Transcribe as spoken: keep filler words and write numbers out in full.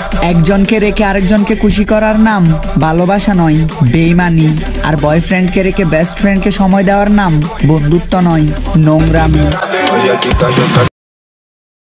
একজনকে রেখে আরেকজনকে খুশি করার নাম ভালোবাসা নয়, বেইমানি। আর বয়ফ্রেন্ডকে রেখে বেস্ট ফ্রেন্ডকে সময় দেওয়ার নাম বন্ধুত্ব নয়, নোংরামি।